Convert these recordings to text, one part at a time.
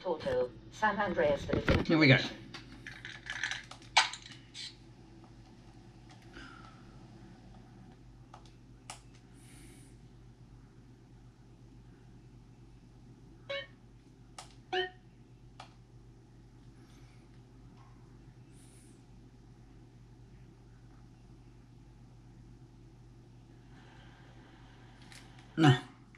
Hotel, San Andreas for definitive. Here we go. No.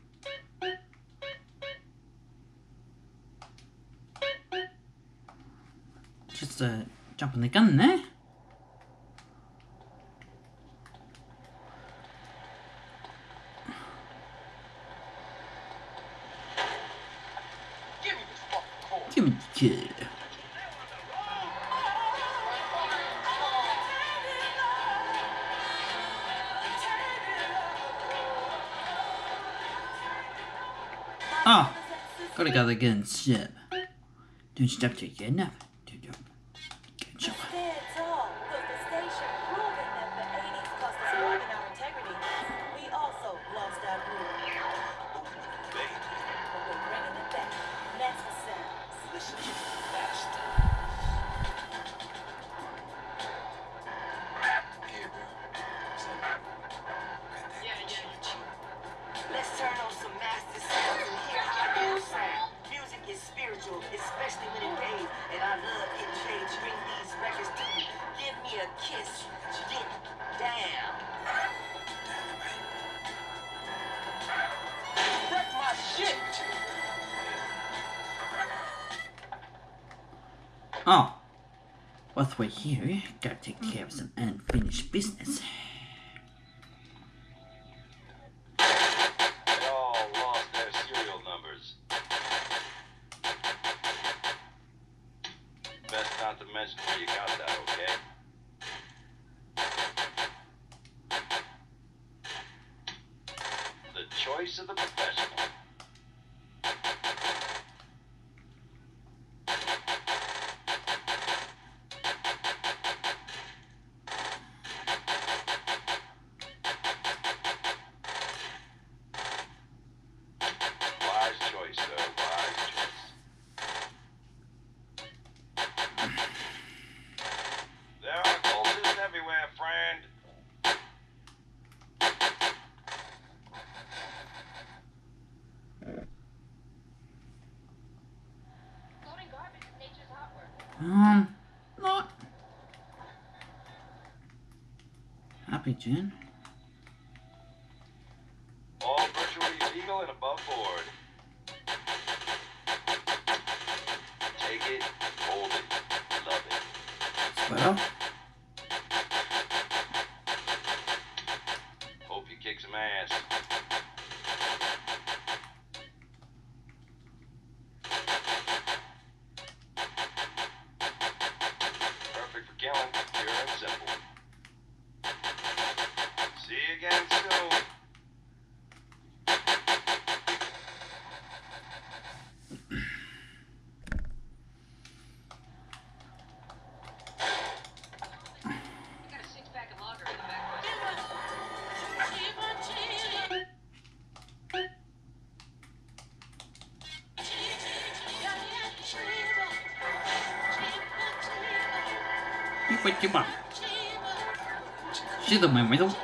Just jumping the gun there. Give me the kid. Oh, gotta go again, ship. Don't stop till you get enough. Good job. We also lost our groove. But we're bringing it back. That's the sounds. Listen to the bastard. Let's turn on some master sounds and hear how they sound. Music is spiritual, especially when it pays. And I love getting paid to bring these records to you. Give me a kiss. Get down. That's my shit. Oh, whilst we're here, gotta take care of some unfinished business. They all lost their serial numbers. Best not to mention where you got that, okay? The choice of the professional. Wise choice, sir. Wise choice. There are cultists everywhere, friend. Loading garbage is nature's hot work. Not happy, Jen. All virtually legal and above board. Take it, hold it, love it. Well, Hope you kick some ass. Perfect for killing, pure and simple. See you again soon. Got a six-pack of lager in the back. you quit your mouth. She's the man with them.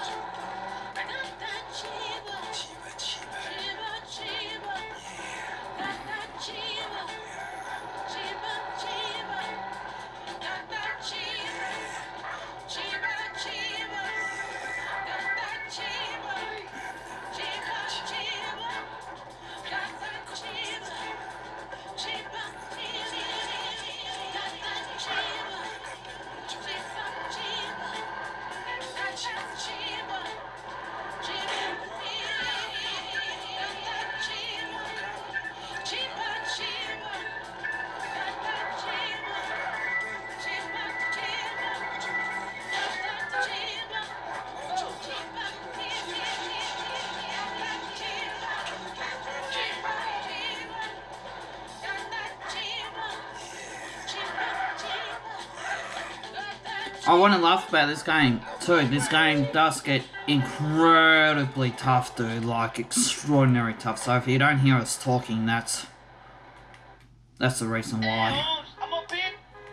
I want to laugh about this game too. This game does get incredibly tough, dude. Like, extraordinary tough. So if you don't hear us talking, that's That's the reason Hey, why. Holmes, I'm up here.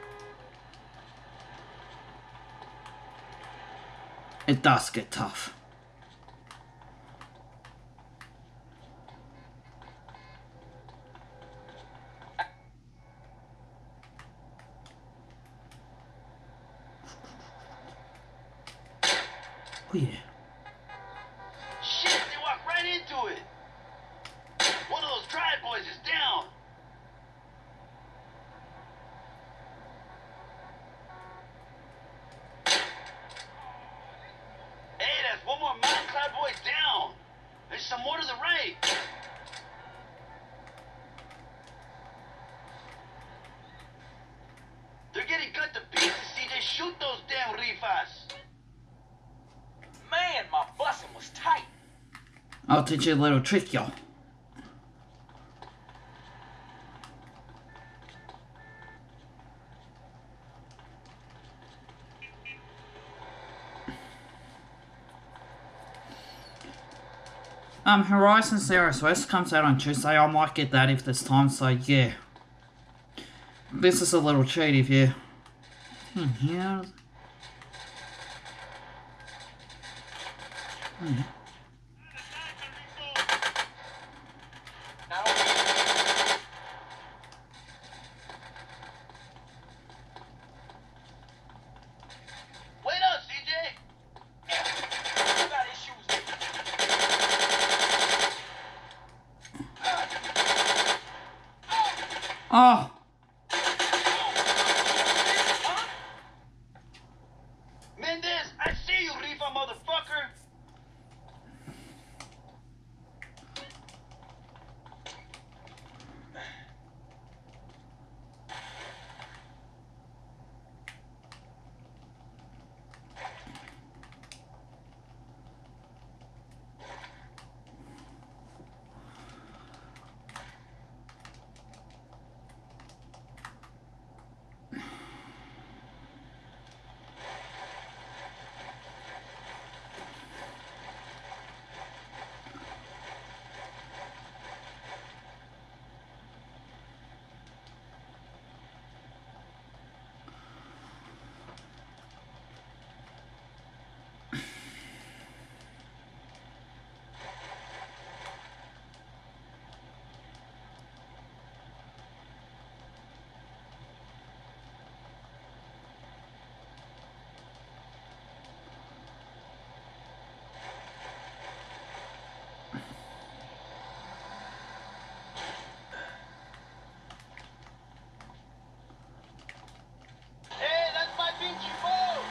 It does get tough. Oh yeah. Shit, they walked right into it. One of those Triad boys is down. Hey, that's one more Mountain Cloud boy down. There's some more to the right. They're getting cut to pieces, CJ. Shoot those damn Rifas. Man, my busing was tight. I'll teach you a little trick, y'all. Horizon Zero West comes out on Tuesday. I might get that if there's time, so yeah. This is a little cheat if you... Yeah. Wait up, CJ. You got issues. Oh! Mendez, I see you, Rifa motherfucker. Hey, that's my Vinci boat.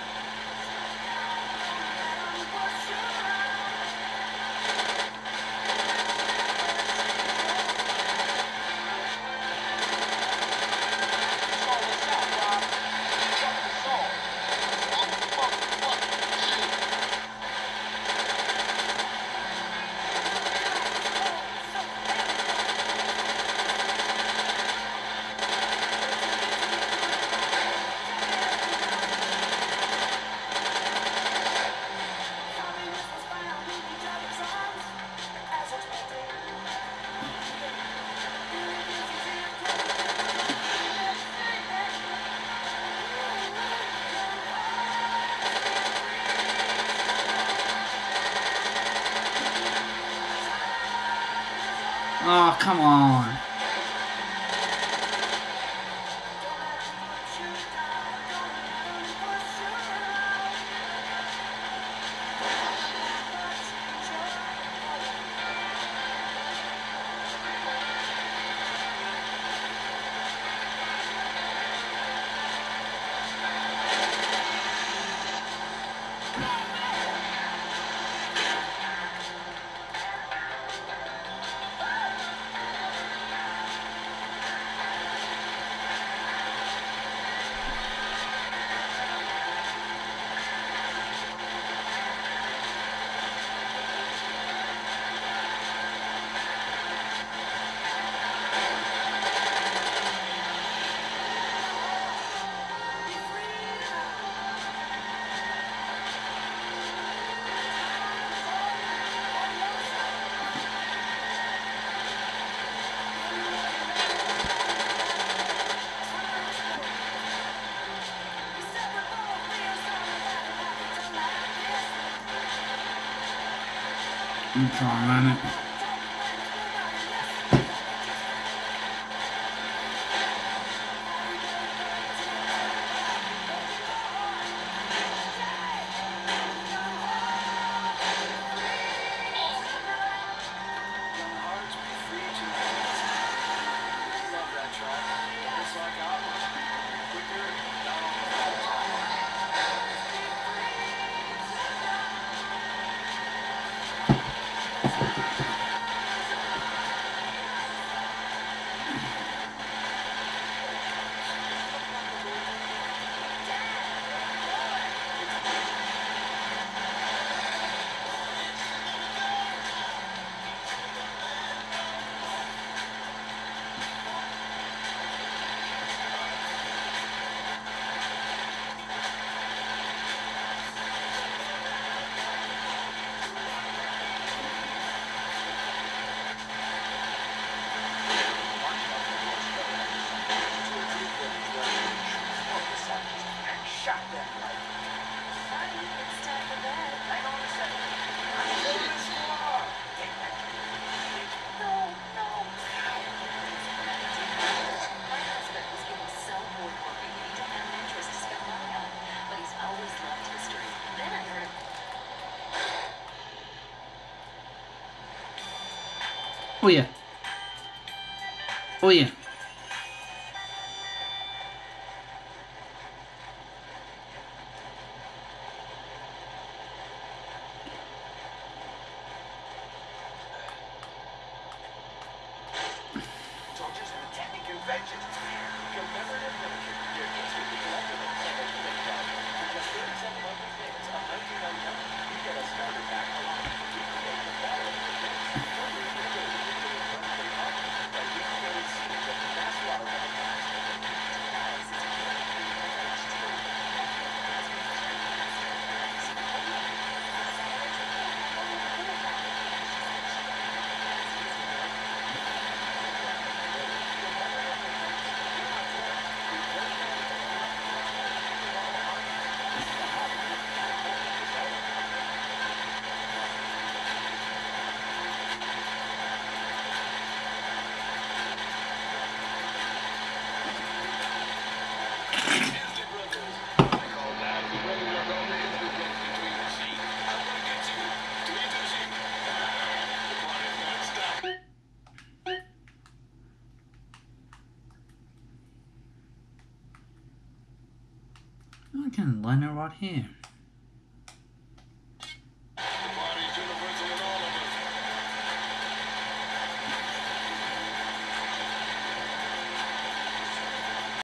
Oh, come on. I'm trying to run it. Hearts be free to love that track. It's like albums. Quicker, not on the time. Shot them like. Honey, it's time for bed. Hang on a second. I'm going to score. Take that. No, no. My husband was getting so bored working and he didn't have an interest to spend money on, but he's always loved history. Then I heard Oh yeah. Oh yeah. Soldiers and attending conventions. Commemorative literature. They're instantly collectible and they make that. For just 37 monthly payments of $19.99, you get a starter pack along with the recreate the battle of the events. Further, you get a digital runway option that recreated scenes of the mass water recognize. I can land it right here.